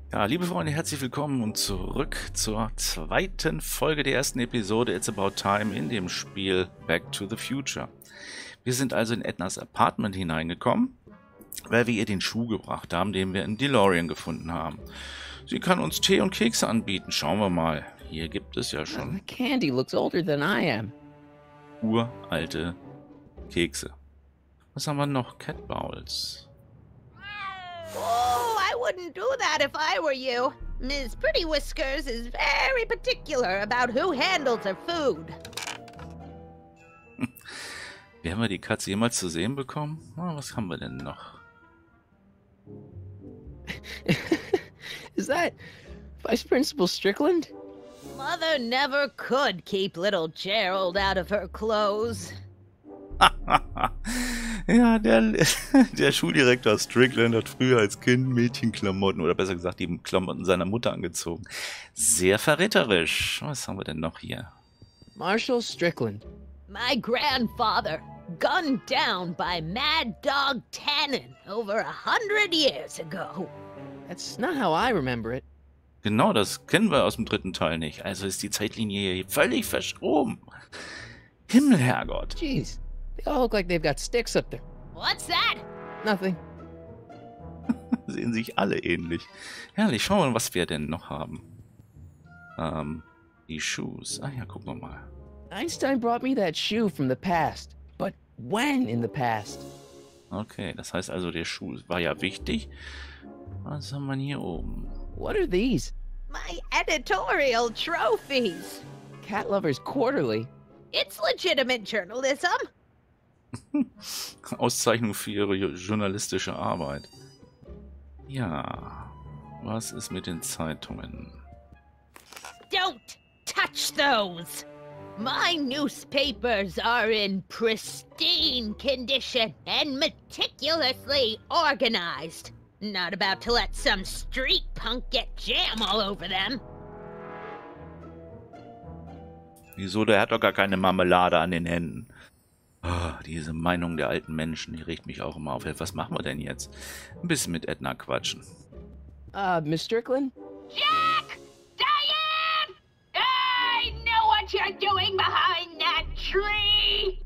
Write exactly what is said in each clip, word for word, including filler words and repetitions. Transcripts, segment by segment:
Ja, liebe Freunde, herzlich willkommen und zurück zur zweiten Folge der ersten Episode It's About Time in dem Spiel Back to the Future. Wir sind also in Ednas Apartment hineingekommen, weil wir ihr den Schuh gebracht haben, den wir in DeLorean gefunden haben. Sie kann uns Tee und Kekse anbieten. Schauen wir mal. Hier gibt es ja schon The candy looks older than I am. uralte Kekse. Was haben wir noch? Cat Bowls. Oh, I wouldn't do that if I were you. Miss Pretty Whiskers is very particular about who handles her food. Werden wir die Katze jemals zu sehen bekommen? Oh, was haben wir denn noch? Is that Vice Principal Strickland? Mother never could keep little Gerald out of her clothes. Ja, der, der Schuldirektor Strickland hat früher als Kind Mädchenklamotten, oder besser gesagt die Klamotten seiner Mutter angezogen. Sehr verräterisch. Was haben wir denn noch hier? Marshall Strickland. My grandfather, gunned down by Mad Dog Tannen over a hundred years ago. That's not how I remember it. Genau, das kennen wir aus dem dritten Teil nicht. Also ist die Zeitlinie hier völlig verschoben. Himmel, Herrgott. Jeez, they all look like they've got sticks up there. What's that? Nothing. Sehen sich alle ähnlich. Herrlich, schauen wir mal, was wir denn noch haben. Ähm, die Shoes. Ah ja, gucken wir mal. Einstein brought me that shoe from the past. But when in the past? Okay, das heißt also, der Schuh war ja wichtig. Was haben wir denn hier oben? What are these? My editorial trophies. Cat Lovers Quarterly. It's legitimate journalism. Auszeichnung für ihre journalistische Arbeit. Ja, was ist mit den Zeitungen? Don't touch those. My newspapers are in pristine condition and meticulously organized. Not about to let some street punk get jam all over them. Wieso, der hat doch gar keine Marmelade an den Händen. Oh, diese Meinung der alten Menschen, die regt mich auch immer auf. Was machen wir denn jetzt? Ein bisschen mit Edna quatschen. Uh, Miss Strickland? Jack! Diane! I know what you're doing behind that tree!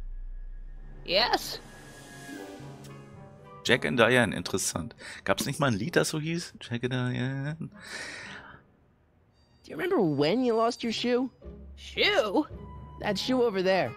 Yes? Jack and Diane, interessant. Gab es nicht mal ein Lied, das so hieß? Jack and Diane. Do you remember when you lost your shoe? Shoe? That shoe over there.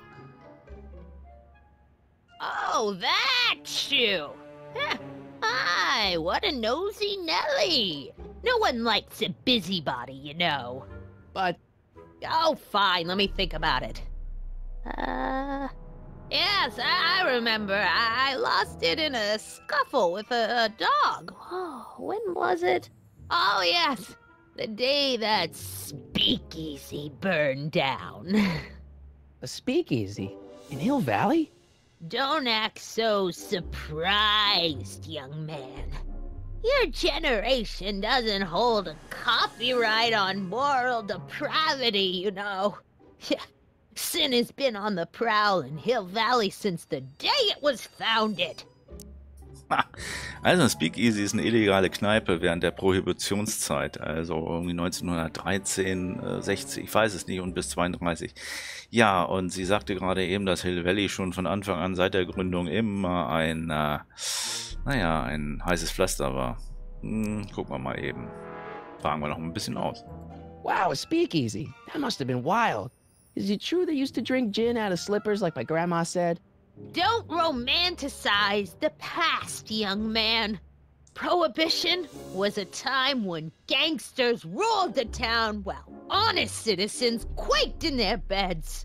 Oh, that shoe! Huh. Hi, what a nosy Nelly! No one likes a busybody, you know. But Oh, fine, let me think about it. Uh... Yes, I, I remember. I, I lost it in a scuffle with a, a dog. Oh, when was it? Oh, yes. The day that speakeasy burned down. a speakeasy in Hill Valley? Don't act so surprised, young man. Your generation doesn't hold a copyright on moral depravity, you know. Sin has been on the prowl in Hill Valley since the day it was founded. Also Speakeasy ist eine illegale Kneipe während der Prohibitionszeit, also irgendwie neunzehnhundertdreizehn, sechzig, ich weiß es nicht, und bis zweiunddreißig. Ja, und sie sagte gerade eben, dass Hill Valley schon von Anfang an seit der Gründung immer ein, äh, naja, ein heißes Pflaster war. Hm, gucken wir mal eben. Fragen wir noch ein bisschen aus. Wow, a speakeasy. That must have been wild. Is it true they used to drink gin out of slippers like my grandma said? Don't romanticize the past, young man. Prohibition was a time when gangsters ruled the town while honest citizens quaked in their beds.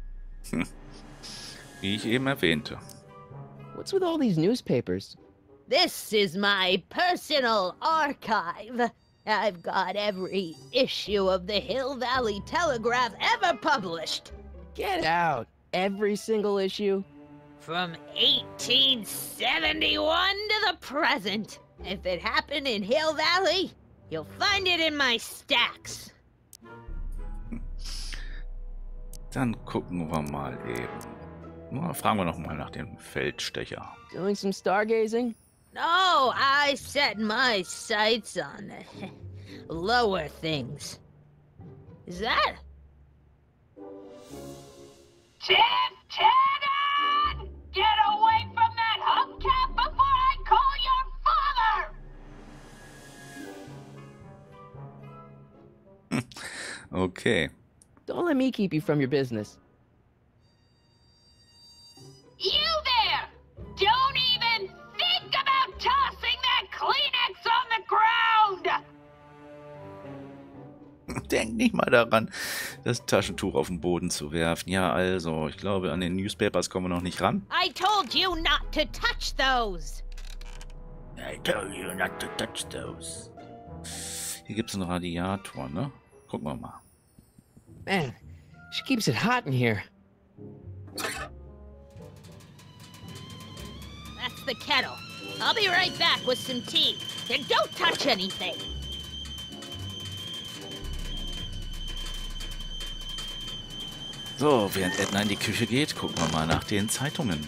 Wie ich eben erwähnte. What's with all these newspapers? This is my personal archive. I've got every issue of the Hill Valley Telegraph ever published. Get out. Every single issue? From eighteen seventy-one to the present. If it happened in Hill Valley, you'll find it in my stacks. Dann gucken wir mal eben. Na, fragen wir noch mal nach dem Feldstecher. Doing some stargazing? No, I set my sights on the lower things. Is that? Tim Tannen! Get away from that hubcap before I call your father! Okay. Don't let me keep you from your business. You there! Don't even think about tossing that Kleenex on the ground! Denk nicht mal daran, das Taschentuch auf den Boden zu werfen. Ja, also, ich glaube, an den Newspapers kommen wir noch nicht ran. I told you not to touch those. I told you not to touch those. Hier gibt es einen Radiator, ne? Gucken wir mal. Man, she keeps it hot in here. That's the kettle. I'll be right back with some tea. And don't touch anything. So, während Edna in die Küche geht, gucken wir mal nach den Zeitungen.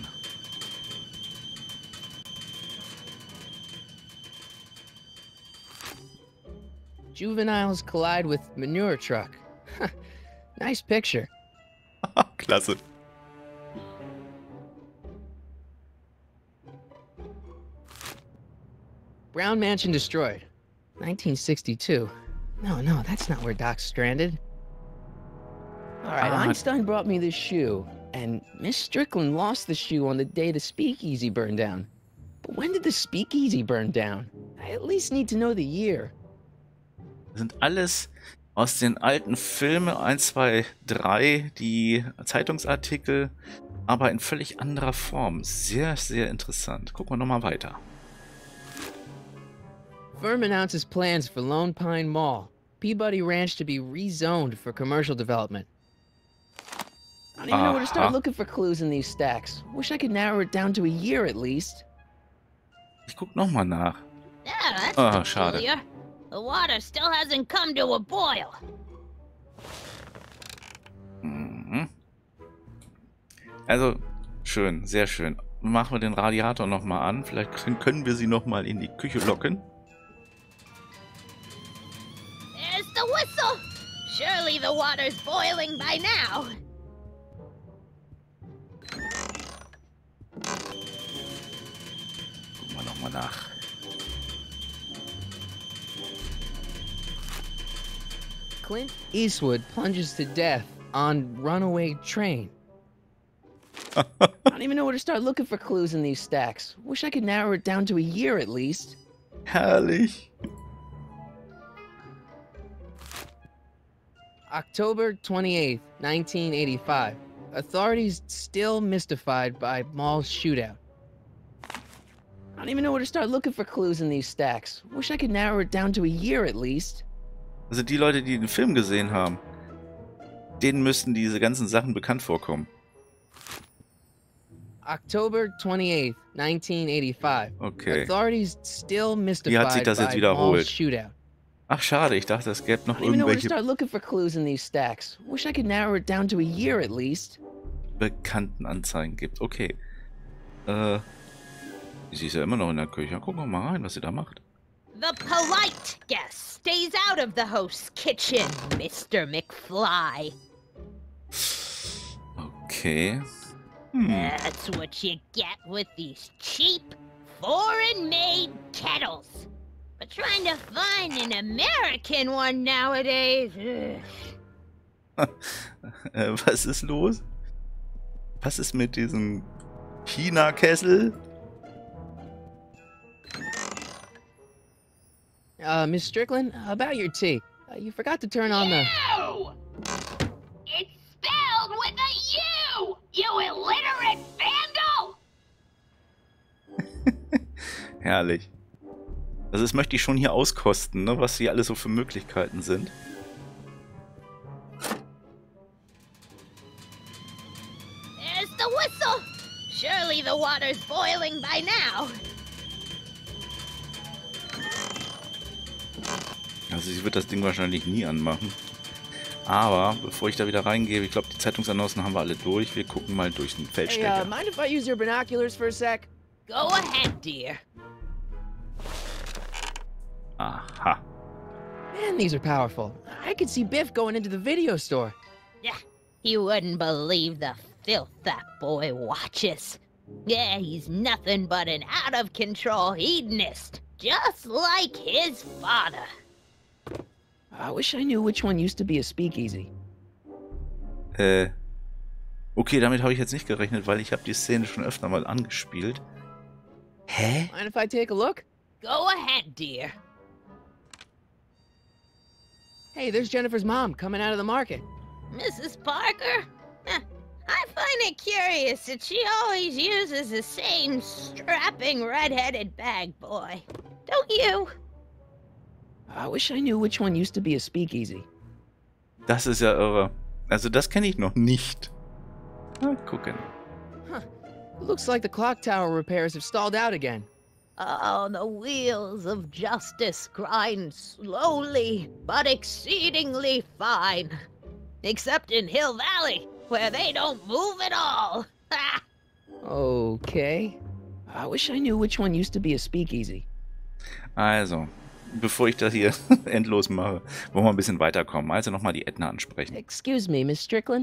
Juveniles collide with manure truck. Nice picture. Klasse. Brown Mansion destroyed. nineteen sixty-two. No, no, that's not where Doc's stranded. All right, Ah. Einstein brought me this shoe, and Miss Strickland lost the shoe on the day the speakeasy burned down. But when did the speakeasy burn down? I at least need to know the year. Das sind alles aus den alten Filmen eins, zwei, drei, die Zeitungsartikel, aber in völlig anderer Form. Sehr, sehr interessant. Gucken wir nochmal weiter. Firm announces plans for Lone Pine Mall. Peabody Ranch to be rezoned for commercial development. I don't even know where to start Aha. looking for clues in these stacks. Wish I could narrow it down to a year at least. Ich guck nochmal nach. Yeah, that's Ah, schade. peculiar. The water still hasn't come to a boil. Mhm. Also, schön, sehr schön. Machen wir den Radiator nochmal an. Vielleicht können- können wir sie nochmal in die Küche locken. There's the whistle. Surely the water's boiling by now. Gucken wir nochmal nach. Clint Eastwood plunges to death on runaway train. I don't even know where to start looking for clues in these stacks. Wish I could narrow it down to a year at least. Herrlich. October twenty-eighth, nineteen eighty-five. Authorities still mystified by mall shootout. I don't even know where to start looking for clues in these stacks. Wish I could narrow it down to a year at least. Also die Leute, die den Film gesehen haben, denen müssten diese ganzen Sachen bekannt vorkommen. October twenty-eighth, nineteen eighty-five. Okay. Authorities still Wie hat mystified sich das jetzt by mall wiederholt? shootout. Ach schade, ich dachte, es gäbe I noch don't even know where to irgendwelche start looking for clues in these stacks. Wish I could narrow it down to a year at least. bekannten Anzeigen gibt. Okay. Äh, sie ist ja immer noch in der Küche. Gucken wir mal rein, was sie da macht. The polite guest stays out of the host's kitchen, Mister McFly. Okay. Hm. That's what you get with these cheap, foreign-made kettles. But trying to find an American one nowadays... ugh. Äh, was ist los? Was ist mit diesem China-Kessel? Uh, Miss Strickland, about your tea. Uh, you forgot to turn on the... You! It's spelled with a U! You illiterate vandal! Herrlich. Also das möchte ich schon hier auskosten, ne, was hier alles so für Möglichkeiten sind. There's the whistle. Surely the water's boiling by now. Also sie wird das Ding wahrscheinlich nie anmachen. Aber bevor ich da wieder reingehe, ich glaube, die Zeitungsannoncen haben wir alle durch. Wir gucken mal durch den Hey, uh, Feldstecher. mind if I use your binoculars for a sec? Go ahead, dear. Aha. Man, these are powerful. I could see Biff going into the video store. Yeah, you wouldn't believe the filth that boy watches. Yeah, he's nothing but an out-of-control hedonist, just like his father. I wish I knew which one used to be a speakeasy. Äh. Okay, damit habe ich jetzt nicht gerechnet, weil ich habe die Szene schon öfter mal angespielt. Hä? Mind if I take a look? Go ahead, dear. Hey, there's Jennifer's mom coming out of the market. Missus Parker? Huh, I find it curious that she always uses the same strapping red-headed bag boy. Don't you? I wish I knew which one used to be a speakeasy. Das ist ja irre. Also das kenne ich noch nicht. Mal gucken. Looks like the clock tower repairs have stalled out again. Oh, the wheels of justice grind slowly, but exceedingly fine. Except in Hill Valley, where they don't move at all. Ha! Okay. I wish I knew which one used to be a speakeasy. Also, bevor ich das hier endlos mache, wollen wir ein bisschen weiterkommen. Also nochmal die Edna ansprechen. Excuse me, Miss Strickland?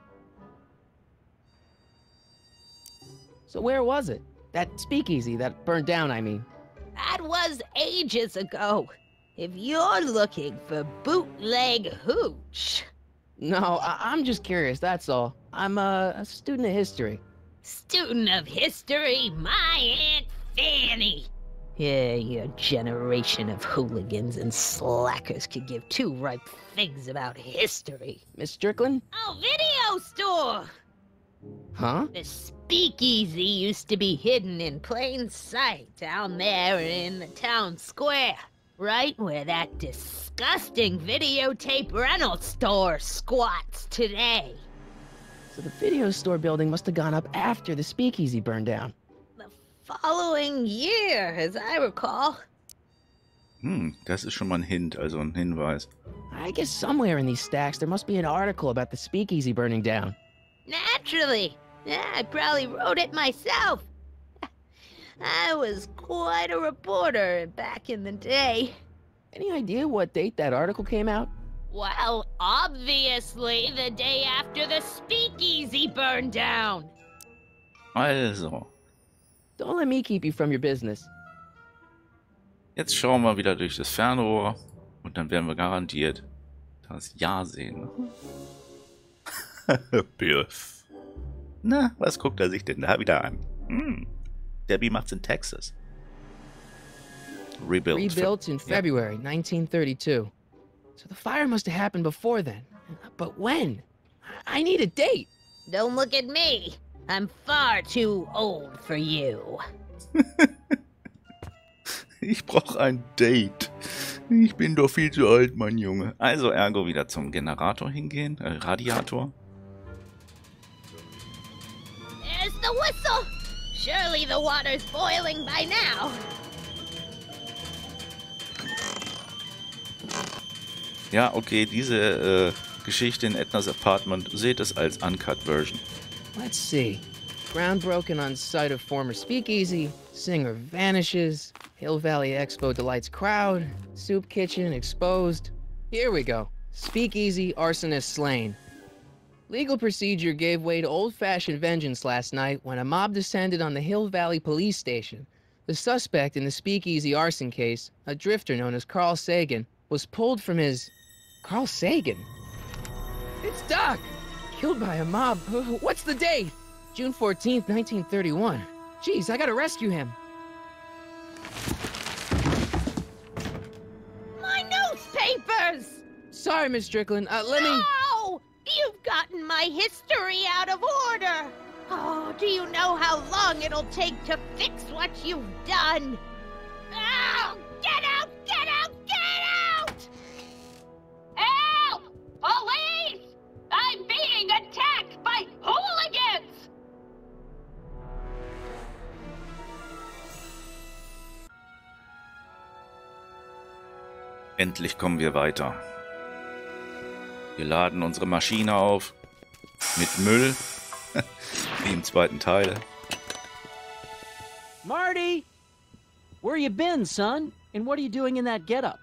So where was it? That speakeasy that burned down, I mean. That was ages ago. If you're looking for bootleg hooch. No, I I'm just curious, that's all. I'm a, a student of history. Student of history, my Aunt Fanny. Yeah, your generation of hooligans and slackers could give two ripe figs about history. Miss Strickland? Oh, video store! Huh? The speakeasy used to be hidden in plain sight down there in the town square. Right where that disgusting videotape rental store squats today. So the video store building must have gone up after the speakeasy burned down. The following year, as I recall. Hm, das ist schon mal ein Hint, also ein Hinweis. I guess somewhere in these stacks there must be an article about the speakeasy burning down. Naturally. Yeah, I probably wrote it myself. I was quite a reporter back in the day. Any idea what date that article came out? Well, obviously the day after the speakeasy burned down. Also, Don't let me keep you from your business. jetzt schauen wir wieder durch das Fernrohr und dann werden wir garantiert das Ja sehen. Biff. Na, was guckt er sich denn da wieder an? Hm. Debbie macht's in Texas. Rebuilt. Rebuilt in Ja. February nineteen thirty-two. So the fire must have happened before then. But when? I need a date. Don't look at me. I'm far too old for you. Ich brauche ein Date. Ich bin doch viel zu alt, mein Junge. Also ergo wieder zum Generator hingehen. Äh, Radiator. There's the whistle. Surely the water's boiling by now. Ja, okay, diese äh, Geschichte in Ednas Apartment, seht es als Uncut Version. Let's see. Ground broken on site of former speakeasy. Singer vanishes. Hill Valley Expo delights crowd. Soup kitchen exposed. Here we go. Speakeasy arsonist slain. Legal procedure gave way to old-fashioned vengeance last night when a mob descended on the Hill Valley police station. The suspect in the speakeasy arson case, a drifter known as Carl Sagan, was pulled from his... Carl Sagan? It's Doc! Killed by a mob. What's the date? June fourteenth, nineteen thirty-one. Jeez, I gotta rescue him. My newspapers! Sorry, Miss Strickland. Uh, let me... No! You've gotten my history out of order! Oh, do you know how long it'll take to fix what you've done? Oh, get out! Get out! Get out! Help! Police! I'm being attacked by hooligans! Endlich kommen wir weiter. Wir laden unsere Maschine auf. Mit Müll. Wie im zweiten Teil. Marty! Where you been, son? And what are you doing in that getup?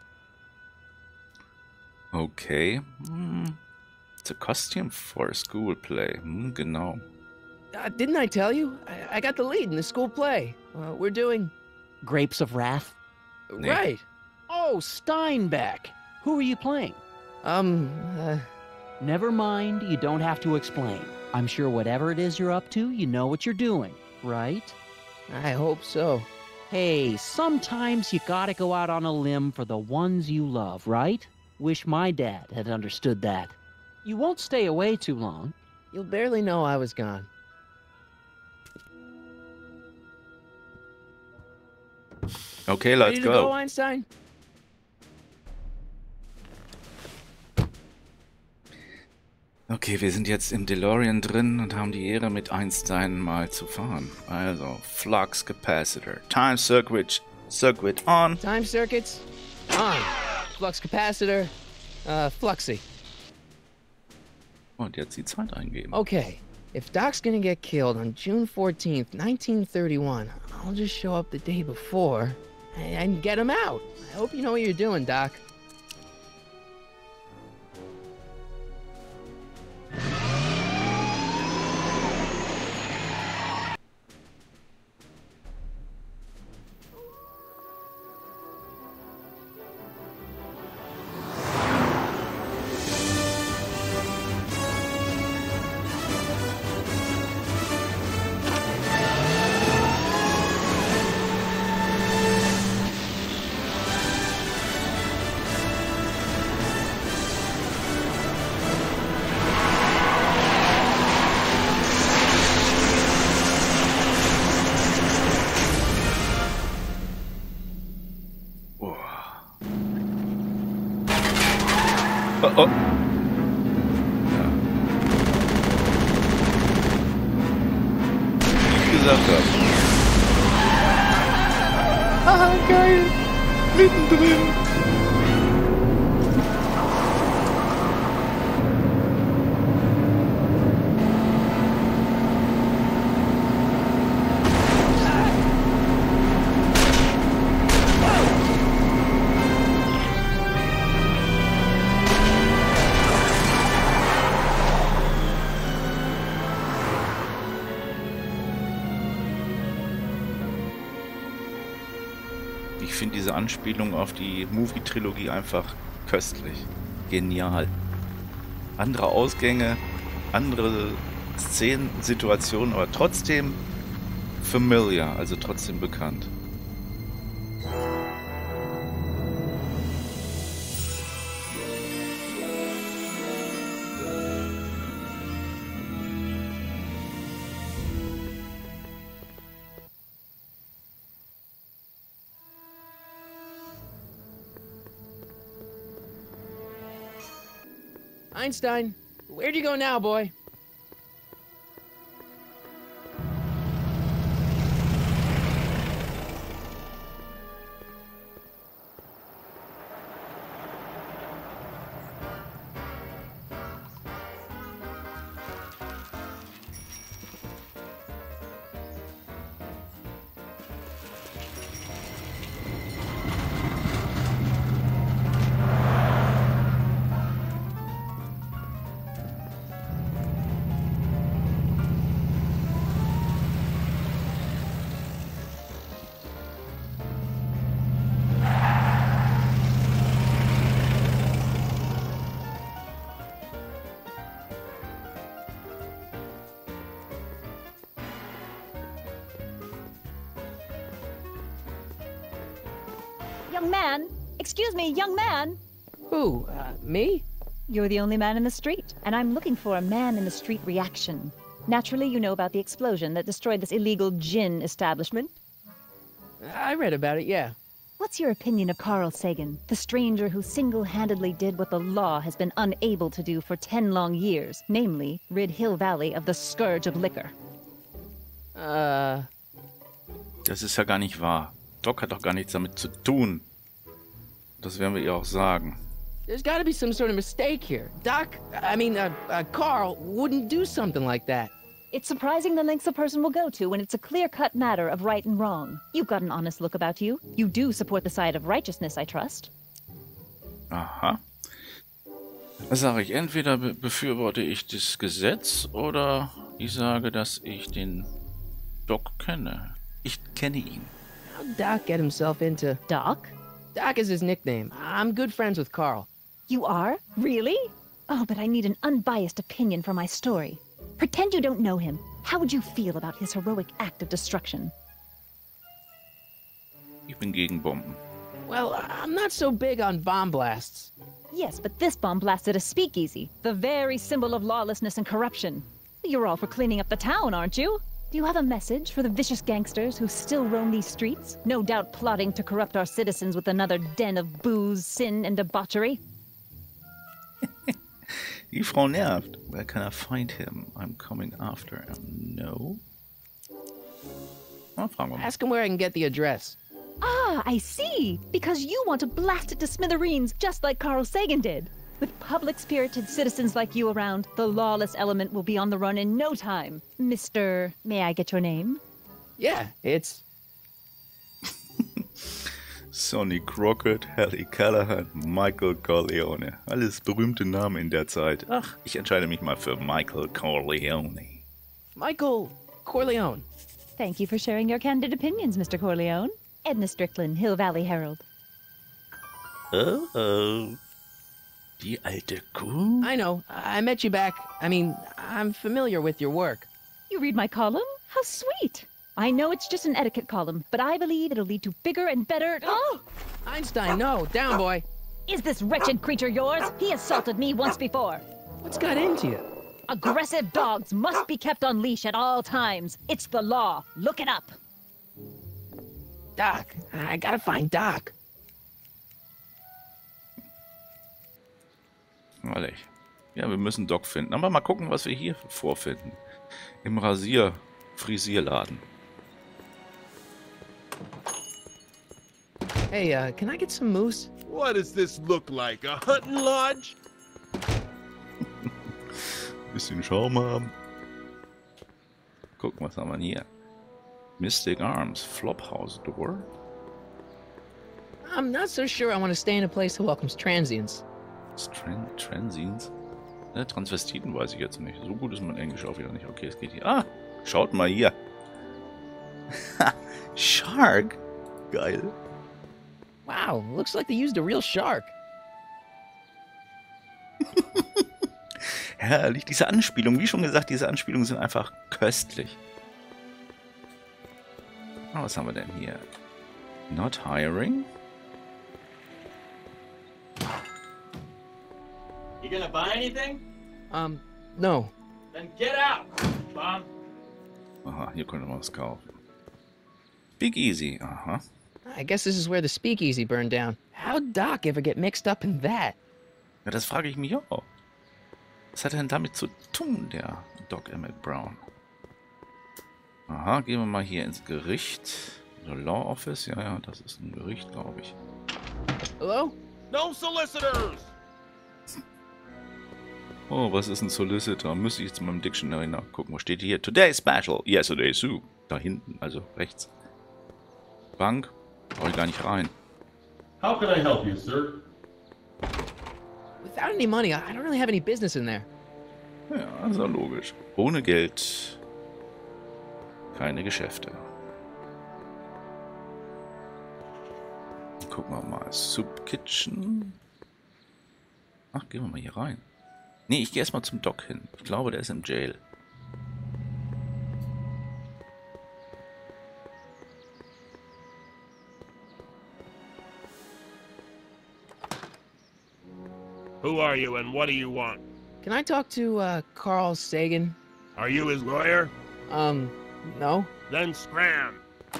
Okay. Hm. It's a costume for a school play. Hm, genau. Uh, didn't I tell you? I, I got the lead in the school play. Uh, we're doing... Grapes of Wrath? Nee. Right. Oh, Steinbeck! Who are you playing? Um, uh... Never mind, you don't have to explain. I'm sure whatever it is you're up to, you know what you're doing, right? I hope so. Hey, sometimes you gotta go out on a limb for the ones you love, right? Wish my dad had understood that. You won't stay away too long. You'll barely know I was gone. Okay, let's Ready to go. go, Einstein? Okay, wir sind jetzt im DeLorean drin und haben die Ehre, mit Einstein mal zu fahren. Also, Flux Capacitor. Time Circuit, Circuit on. Time circuits on. Flux capacitor, uh, fluxy. Und jetzt die Zeit eingeben. Okay, if Doc's gonna get killed on June fourteenth, nineteen thirty-one, I'll just show up the day before and, and get him out. I hope you know what you're doing, Doc. Oh, oh. Ja. Wie ich gesagt habe. Ah, geil. Mittendrin. Ich finde diese Anspielung auf die Movie-Trilogie einfach köstlich. Genial. Andere Ausgänge, andere Szenen, Situationen, aber trotzdem familiar, also trotzdem bekannt. Einstein, where'd you go now, boy? Young man! Excuse me, young man! Who, uh, me? You're the only man in the street, and I'm looking for a man-in-the-street reaction. Naturally, you know about the explosion that destroyed this illegal gin establishment. I read about it, yeah. What's your opinion of Carl Sagan, the stranger who single-handedly did what the law has been unable to do for ten long years, namely, rid Hill Valley of the scourge of liquor? Uh... Das ist ja gar nicht wahr. Doc hat doch gar nichts damit zu tun. Das werden wir ihr auch sagen. There's gotta be some sort of mistake here. Doc, I mean, uh, uh, Carl wouldn't do something like that. It's surprising the lengths a person will go to when it's a clear-cut matter of right and wrong. You've got an honest look about you. You do support the side of righteousness, I trust. Aha. Da sage ich, entweder be befürworte ich das Gesetz oder ich sage, dass ich den Doc kenne. Ich kenne ihn. How'd Doc get himself into... Doc? Doc is his nickname. I'm good friends with Carl. You are? Really? Oh, but I need an unbiased opinion for my story. Pretend you don't know him. How would you feel about his heroic act of destruction? Ich bin gegen Bomben. Well, I'm not so big on bomb blasts. Yes, but this bomb blasted a speakeasy, the very symbol of lawlessness and corruption. You're all for cleaning up the town, aren't you? Do you have a message for the vicious gangsters who still roam these streets, no doubt plotting to corrupt our citizens with another den of booze, sin, and debauchery? Die Frau nervt. Where can I find him? I'm coming after him. No? Oh, fragen wir mal. Ask him where I can get the address. Ah, I see. Because you want to blast it to smithereens, just like Carl Sagan did. With public-spirited citizens like you around, the lawless element will be on the run in no time. Mister, may I get your name? Yeah, it's... Sonny Crockett, Harry Callahan, Michael Corleone. Alles berühmte Namen in der Zeit. Ach, ich entscheide mich mal für Michael Corleone. Michael Corleone. Thank you for sharing your candid opinions, Mister Corleone. Edna Strickland, Hill Valley Herald. Oh, oh. Die alte Kuh? I know. I met you back. I mean, I'm familiar with your work. You read my column? How sweet! I know it's just an etiquette column, but I believe it'll lead to bigger and better... Oh! Einstein, no. Down, boy. Is this wretched creature yours? He assaulted me once before. What's got into you? Aggressive dogs must be kept on leash at all times. It's the law. Look it up. Doc. I gotta find Doc. Ehrlich. Ja, wir müssen Doc finden. Aber mal gucken, was wir hier vorfinden. Im Rasier-Frisierladen. Hey, uh, can I get some moose? What does this look like? A hunting lodge? Bisschen Schaum haben. Gucken, was haben wir hier? Mystic Arms, Flophouse Door. I'm not so sure I want to stay in a place that welcomes transients. Tran Transients? Ja, Transvestiten weiß ich jetzt nicht. So gut ist mein Englisch auch wieder nicht. Okay, es geht hier. Ah, schaut mal hier. Shark? Geil. Wow, looks like they used a real shark. Herrlich, diese Anspielungen. Wie schon gesagt, diese Anspielungen sind einfach köstlich. Oh, was haben wir denn hier? Not hiring? You gonna buy anything? Um, no. Then get out, Bob. Aha, hier können wir was kaufen. Big Easy, aha. I guess this is where the speakeasy burned down. How'd Doc ever get mixed up in that? Ja, das frage ich mich auch. Was hat er denn damit zu tun, der Doc Emmett Brown? Aha, gehen wir mal hier ins Gericht. The Law Office, ja, ja, das ist ein Gericht, glaube ich. Hello? No solicitors! Oh, was ist ein Solicitor? Müsste ich jetzt mal im Dictionary nachgucken. Was steht hier? Today Special, yesterday Sue. Da hinten, also rechts. Bank, brauche ich gar nicht rein. How can I help you, sir? Without any money, I don't really have any business in there. Ja, ist ja logisch. Ohne Geld keine Geschäfte. Gucken wir mal. Soup Kitchen. Ach, gehen wir mal hier rein. Nee, ich gehe erstmal zum Doc hin. Ich glaube, der ist im Jail. Who are you and what do you want? Can I talk to, uh, Carl Sagan? Are you his lawyer? Um, no. Then scram.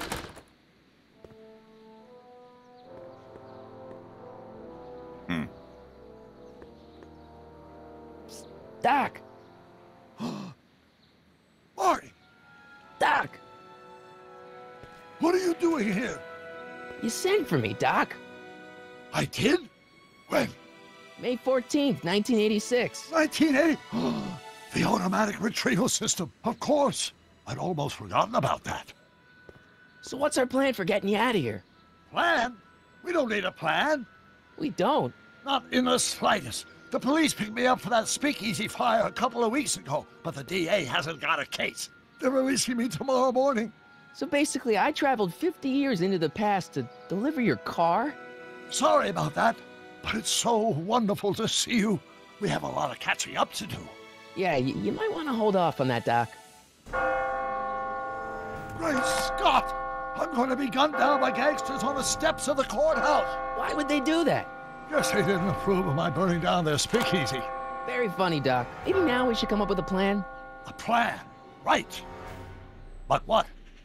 Hm. Doc! Marty, Doc! what are you doing here? You sent for me, Doc. I did? When? May fourteenth, nineteen eighty-six. nineteen eighty? The automatic retrieval system, of course. I'd almost forgotten about that. So what's our plan for getting you out of here? Plan? We don't need a plan. We don't. Not in the slightest. The police picked me up for that speakeasy fire a couple of weeks ago, but the D A hasn't got a case. They're releasing me tomorrow morning. So basically, I traveled fifty years into the past to deliver your car? Sorry about that, but it's so wonderful to see you. We have a lot of catching up to do. Yeah, y you might want to hold off on that, Doc. Great Scott! I'm going to be gunned down by gangsters on the steps of the courthouse. Why would they do that? Guess they didn't approve of my burning down their speakeasy. Very funny, Doc. Maybe now we should come up with a plan. A plan? Right. But what?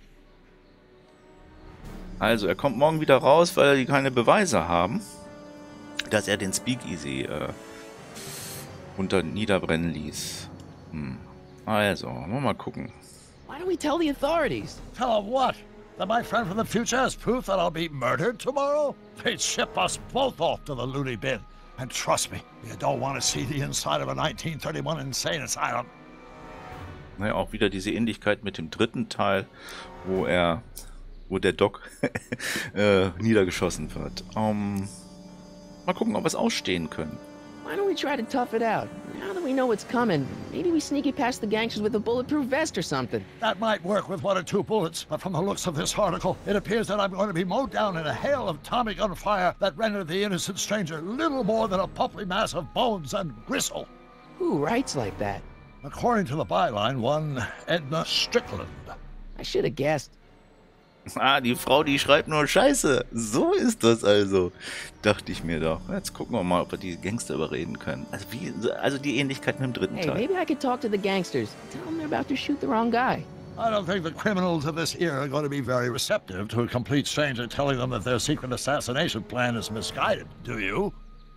Also, er kommt morgen wieder raus, weil die keine Beweise haben, dass er den Speakeasy äh, unter niederbrennen ließ. Hm. Also, wollen wir mal gucken. Why don't we tell the authorities? Tell them what? That my friend from the future has proof that I'll be murdered tomorrow? They'd ship us both off to the loony bin. And trust me, you don't want to see the inside of a nineteen thirty-one insane asylum. Naja, auch wieder diese Ähnlichkeit mit dem dritten Teil, wo er, wo der Doc äh, niedergeschossen wird. Um, mal gucken, ob wir es ausstehen können. Why don't we try to tough it out? Now that we know what's coming, maybe we sneak it past the gangsters with a bulletproof vest or something. That might work with one or two bullets, but from the looks of this article, it appears that I'm going to be mowed down in a hail of Tommy gun fire that rendered the innocent stranger little more than a puffy mass of bones and gristle. Who writes like that? According to the byline, one Edna Strickland. I should have guessed. Ah, die Frau, die schreibt nur Scheiße. So ist das also. Dachte ich mir doch. Jetzt gucken wir mal, ob wir die Gangster überreden können. Also, wie, also die Ähnlichkeit mit dem dritten Hey, Teil. maybe I could talk to the gangsters. Tell them they're about to shoot the wrong guy. I don't think the criminals of this era are going to be very receptive to a complete stranger telling them that their secret assassination plan is misguided, do you?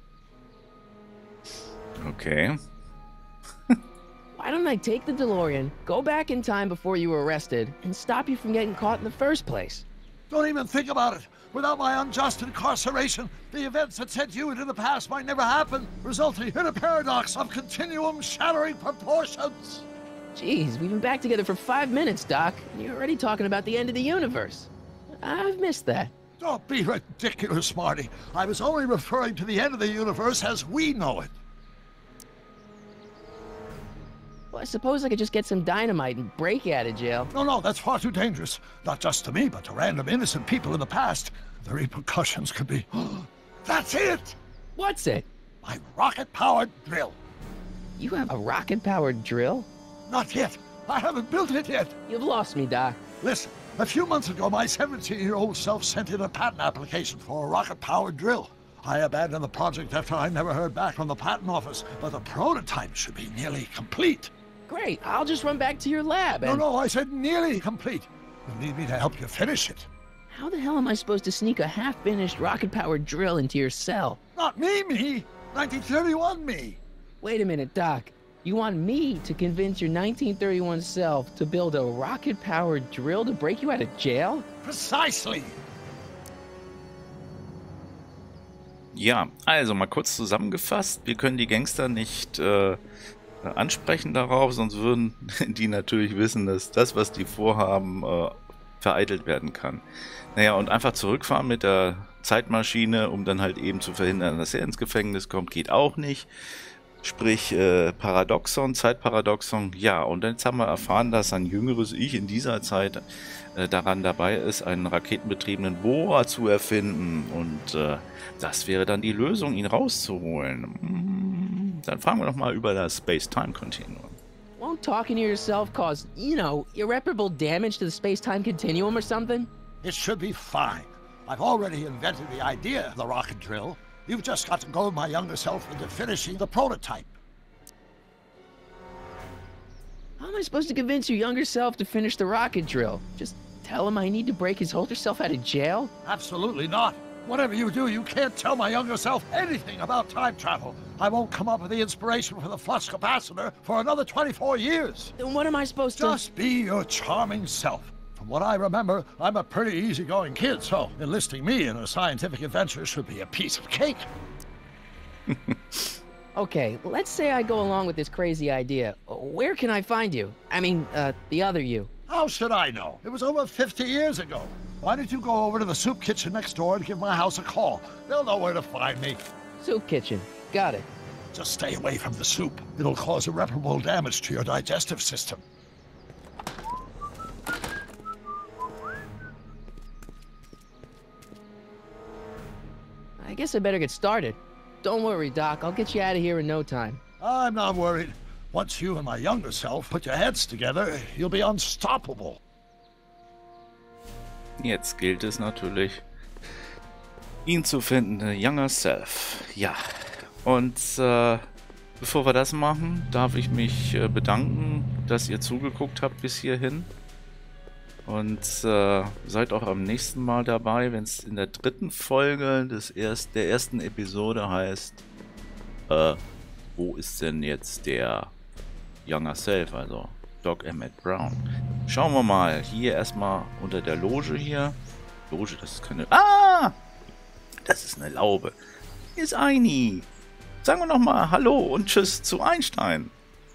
Okay. Why don't I take the DeLorean, go back in time before you were arrested, and stop you from getting caught in the first place? Don't even think about it. Without my unjust incarceration, the events that sent you into the past might never happen, resulting in a paradox of continuum-shattering proportions. Jeez, we've been back together for five minutes, Doc, and you're already talking about the end of the universe. I've missed that. Don't be ridiculous, Marty. I was only referring to the end of the universe as we know it. Well, I suppose I could just get some dynamite and break you out of jail. No, no, that's far too dangerous. Not just to me, but to random innocent people in the past. The repercussions could be... That's it! What's it? My rocket-powered drill. You have a rocket-powered drill? Not yet. I haven't built it yet. You've lost me, Doc. Listen, a few months ago, my seventeen-year-old self sent in a patent application for a rocket-powered drill. I abandoned the project after I never heard back from the patent office, but the prototype should be nearly complete. Great, I'll just run back to your lab and... No, no, I said nearly complete. You'll need me to help you finish it. How the hell am I supposed to sneak a half-finished rocket-powered drill into your cell? Not me, me! nineteen thirty-one me! Wait a minute, Doc. You want me to convince your nineteen thirty-one self to build a rocket-powered drill to break you out of jail? Precisely! Ja, also mal kurz zusammengefasst. Wir können die Gangster nicht äh, ansprechen darauf, sonst würden die natürlich wissen, dass das, was die vorhaben, äh, vereitelt werden kann. Naja, und einfach zurückfahren mit der Zeitmaschine, um dann halt eben zu verhindern, dass er ins Gefängnis kommt, geht auch nicht. Sprich, äh, Paradoxon, Zeitparadoxon, ja. Und jetzt haben wir erfahren, dass ein jüngeres Ich in dieser Zeit äh, daran dabei ist, einen raketenbetriebenen Bohrer zu erfinden. Und äh, das wäre dann die Lösung, ihn rauszuholen. Dann fragen wir doch mal über das Space-Time-Continuum. Won't talking to yourself cause, you know, irreparable damage to the space-time continuum or something? It should be fine. I've already invented the idea of the rocket drill. You've just got to goad my younger self into finishing the prototype. How am I supposed to convince your younger self to finish the rocket drill? Just tell him I need to break his older self out of jail? Absolutely not. Whatever you do, you can't tell my younger self anything about time travel. I won't come up with the inspiration for the flux capacitor for another twenty-four years. Then what am I supposed to... Just be your charming self. From what I remember, I'm a pretty easygoing kid, so enlisting me in a scientific adventure should be a piece of cake. Okay, let's say I go along with this crazy idea. Where can I find you? I mean, uh, the other you. How should I know? It was over fifty years ago. Why don't you go over to the soup kitchen next door and give my house a call? They'll know where to find me. Soup kitchen. Got it. Just stay away from the soup. It'll cause irreparable damage to your digestive system. I guess I better get started. Don't worry, Doc. I'll get you out of here in no time. I'm not worried. Once you and my younger self put your heads together, you'll be unstoppable. Jetzt gilt es natürlich, ihn zu finden, the Younger Self. Ja, und äh, bevor wir das machen, darf ich mich äh, bedanken, dass ihr zugeguckt habt bis hierhin. Und äh, seid auch am nächsten Mal dabei, wenn es in der dritten Folge des erst, der ersten Episode heißt, äh, wo ist denn jetzt der Younger Self, also Doc Emmett Brown. Schauen wir mal, hier erstmal unter der Loge hier. Loge, das ist keine... Ah! Das ist eine Laube. Hier ist Aini. Sagen wir nochmal Hallo und Tschüss zu Einstein.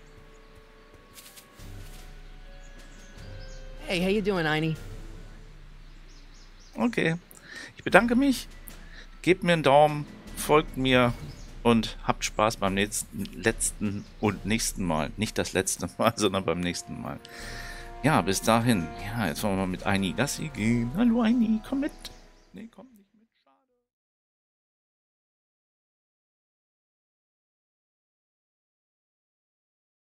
Hey, how you doing, Aini? Okay. Ich bedanke mich. Gebt mir einen Daumen, folgt mir und habt Spaß beim nächsten, letzten und nächsten Mal. Nicht das letzte Mal, sondern beim nächsten Mal. Ja, bis dahin. Ja, jetzt wollen wir mal mit Aini Gassi gehen. Hallo Aini, komm mit. Nee, komm.